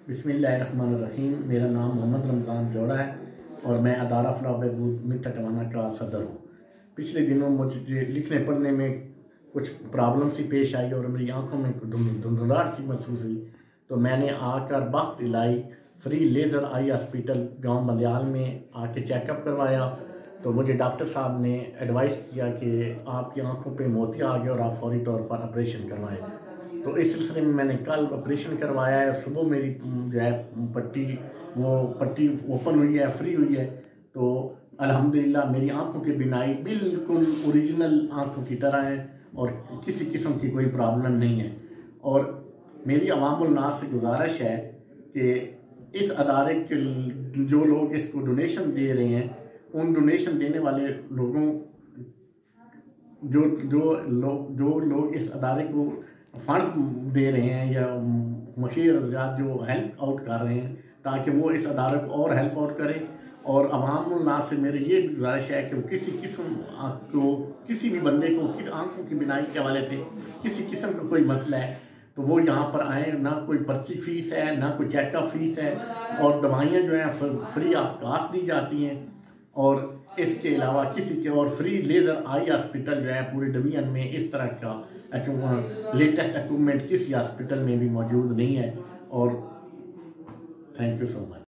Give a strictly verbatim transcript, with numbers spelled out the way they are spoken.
बिस्मिल्लाहिर्रहमानिर्रहीम। मेरा नाम मोहम्मद रमज़ान जोड़ा है और मैं अदारा फलाह बहबूद मिट्टा टवाना का सदर हूँ। पिछले दिनों मुझे लिखने पढ़ने में कुछ प्रॉब्लम सी पेश आई और मेरी आंखों में धुंधलाहट सी महसूस हुई, तो मैंने आकर बख्त इलाई फ्री लेज़र आई हॉस्पिटल गांव बंदयाल में आके चेकअप करवाया। तो मुझे डॉक्टर साहब ने एडवाइस किया कि आपकी आंखों पे मोतिया आ गया और आप फौरी तौर पर ऑपरेशन करवाएं। तो इस सिलसिले में मैंने कल ऑपरेशन करवाया है। सुबह मेरी जो है पट्टी वो पट्टी ओपन हुई है, फ्री हुई है। तो अल्हम्दुलिल्लाह मेरी आंखों की बिनाई बिल्कुल ओरिजिनल आंखों की तरह है और किसी किस्म की कोई प्रॉब्लम नहीं है। और मेरी अवामुल नास से गुजारिश है कि इस अदारे के जो लोग इसको डोनेशन दे रहे हैं, उन डोनेशन देने वाले लोगों जो जो लोग जो लोग इस अदारे को फंड्स दे रहे हैं या मशीर हज़रात जो हेल्प आउट कर रहे हैं, ताकि वो इस अदारे को और हेल्प आउट करें। और अवामुल नास से मेरी ये गुजारिश है कि वो किसी किस्म को किसी भी बंदे को किस आंखों की बिनाई के हवाले से किसी किस्म का कोई मसला है तो वो यहाँ पर आए। ना कोई पर्ची फ़ीस है, ना कोई चेकअप फ़ीस है, और दवाइयाँ जो हैं फ्री ऑफ कास्ट दी जाती हैं। और इसके अलावा किसी के और फ्री लेज़र आई हॉस्पिटल जो है पूरे डिवीज़न में इस तरह का लेटेस्ट इक्विपमेंट किसी हॉस्पिटल में भी मौजूद नहीं है। और थैंक यू सो मच।